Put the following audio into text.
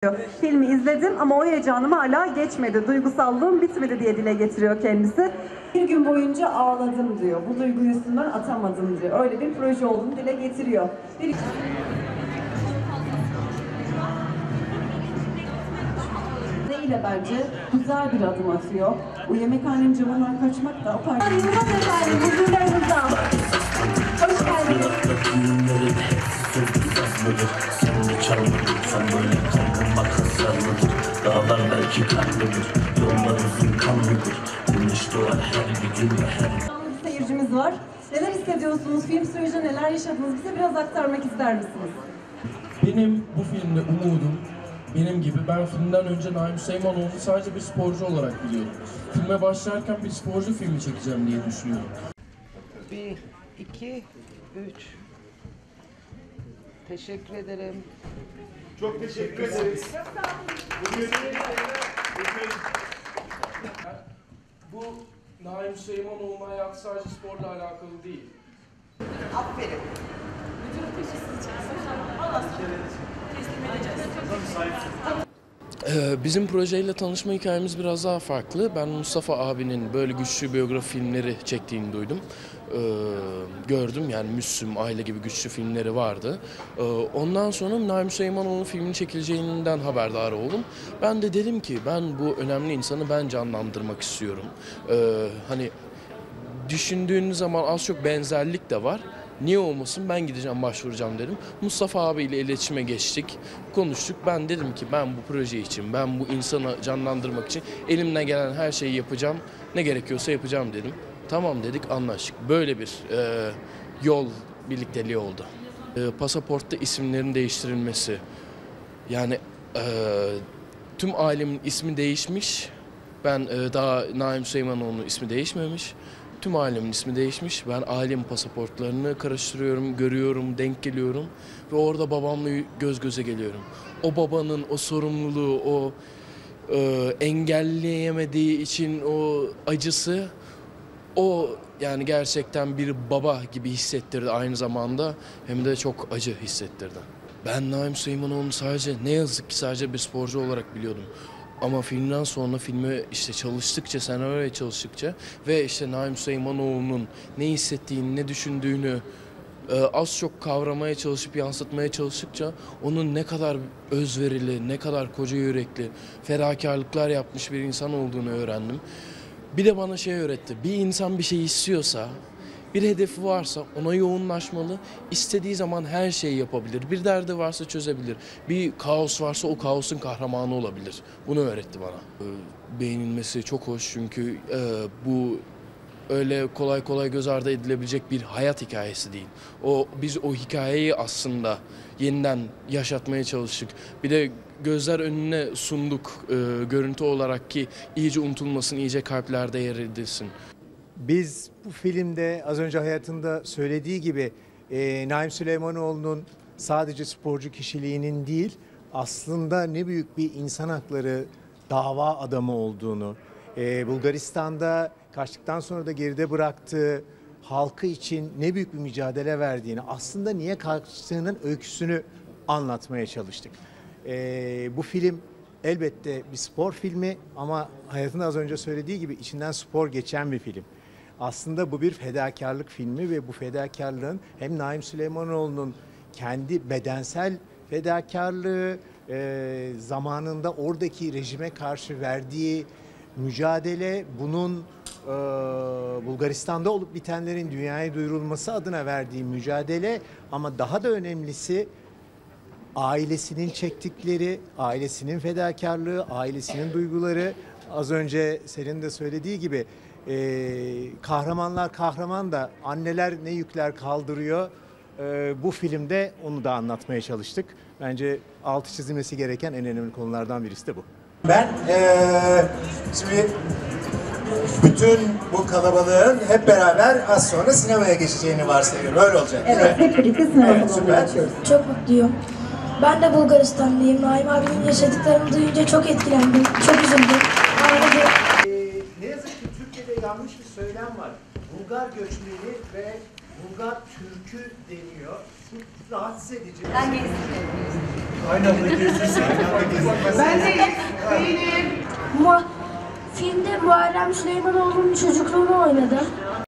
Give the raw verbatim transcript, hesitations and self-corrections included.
Filmi izledim ama o heyecanım hala geçmedi. Duygusallığım bitmedi diye dile getiriyor kendisi. Bir gün boyunca ağladım diyor. Bu duyguyu üstümden atamadım diyor. Öyle bir proje olduğunu dile getiriyor. Bir... ile bence güzel bir adım atıyor. O yemekhanenin camından kaçmak da o parça. Yılmaz efendim, huzurlarınızda. Hoş geldiniz. Dağlar belki kanlıdır, yollar uzun kanlıdır. Güneş doğar her bir gün ve her... Bir seyircimiz var. Neler hissediyorsunuz? Film sürecinde neler yaşadınız? Bize biraz aktarmak ister misiniz? Benim bu filmde umudum, benim gibi, ben filmden önce Naim Süleymanoğlu'nu sadece bir sporcu olarak biliyordum. Filme başlarken bir sporcu filmi çekeceğim diye düşünüyorum. Bir, iki, üç. Teşekkür ederim. Çok teşekkür ederiz. Bugün, bugün... Bu Naim Süleymanoğlu'nun hayatı sadece sporla alakalı değil. Aferin. Ee, bizim projeyle tanışma hikayemiz biraz daha farklı. Ben Mustafa abinin böyle güçlü biyografi filmleri çektiğini duydum. Ee, gördüm, yani Müslüm, Aile gibi güçlü filmleri vardı. Ee, ondan sonra Naim Süleymanoğlu'nun filminin çekileceğinden haberdar oldum. Ben de dedim ki ben bu önemli insanı ben canlandırmak istiyorum. Ee, hani düşündüğünüz zaman az çok benzerlik de var. Niye olmasın, ben gideceğim, başvuracağım dedim. Mustafa abiyle iletişime geçtik, konuştuk. Ben dedim ki ben bu proje için, ben bu insanı canlandırmak için elimden gelen her şeyi yapacağım. Ne gerekiyorsa yapacağım dedim. Tamam dedik, anlaştık. Böyle bir e, yol birlikteliği oldu. E, pasaportta isimlerin değiştirilmesi. Yani e, tüm ailemin ismi değişmiş. Ben e, daha Naim Süleymanoğlu'nun ismi değişmemiş. Tüm ailemin ismi değişmiş. Ben ailemin pasaportlarını karıştırıyorum, görüyorum, denk geliyorum. Ve orada babamla göz göze geliyorum. O babanın o sorumluluğu, o e, engelleyemediği için o acısı, o yani gerçekten bir baba gibi hissettirdi aynı zamanda. Hem de çok acı hissettirdi. Ben Naim Süleymanoğlu'nu sadece, ne yazık ki sadece bir sporcu olarak biliyordum. Ama filmden sonra filme işte çalıştıkça, senaryoya çalıştıkça ve işte Naim Süleymanoğlu'nun ne hissettiğini, ne düşündüğünü e, az çok kavramaya çalışıp yansıtmaya çalıştıkça onun ne kadar özverili, ne kadar koca yürekli, fedakarlıklar yapmış bir insan olduğunu öğrendim. Bir de bana şey öğretti, bir insan bir şey istiyorsa, bir hedefi varsa ona yoğunlaşmalı, istediği zaman her şeyi yapabilir. Bir derdi varsa çözebilir. Bir kaos varsa o kaosun kahramanı olabilir. Bunu öğretti bana. Beğenilmesi çok hoş çünkü e, bu öyle kolay kolay göz ardı edilebilecek bir hayat hikayesi değil. O, biz o hikayeyi aslında yeniden yaşatmaya çalıştık. Bir de gözler önüne sunduk e, görüntü olarak ki iyice unutulmasın, iyice kalplerde yer edilsin. Biz bu filmde az önce hayatında söylediği gibi e, Naim Süleymanoğlu'nun sadece sporcu kişiliğinin değil, aslında ne büyük bir insan hakları dava adamı olduğunu, e, Bulgaristan'da kaçtıktan sonra da geride bıraktığı halkı için ne büyük bir mücadele verdiğini, aslında niye kaçtığının öyküsünü anlatmaya çalıştık. E, bu film elbette bir spor filmi ama hayatında az önce söylediği gibi içinden spor geçen bir film. Aslında bu bir fedakarlık filmi ve bu fedakarlığın hem Naim Süleymanoğlu'nun kendi bedensel fedakarlığı, e, zamanında oradaki rejime karşı verdiği mücadele, bunun e, Bulgaristan'da olup bitenlerin dünyaya duyurulması adına verdiği mücadele, ama daha da önemlisi ailesinin çektikleri, ailesinin fedakarlığı, ailesinin duyguları. Az önce senin de söylediği gibi e, kahramanlar kahraman da anneler ne yükler kaldırıyor. E, bu filmde onu da anlatmaya çalıştık. Bence altı çizilmesi gereken en önemli konulardan birisi de bu. Ben ee, şimdi bütün bu kalabalığın hep beraber az sonra sinemaya geçeceğini varsayıyorum. Öyle olacak. Evet, hep birlikte sinema Evet, salonuna süper. açıyoruz. Çok mutluyum. Ben de Bulgaristanlıyım. Naim abinin yaşadıklarını duyunca çok etkilendim. Çok üzüldüm. Ağladım. Ee, ne yazık ki Türkiye'de yanlış bir söylem var. Bulgar göçmeni ve Bulgar türkü deniyor. Bu rahatsız edici. Ben gerisini Aynı anda gezdirsin. Aynı anda gezdirsin. Ben de değilim. Mu filmde Muharrem Süleymanoğlu'nun çocukluğunu oynadı.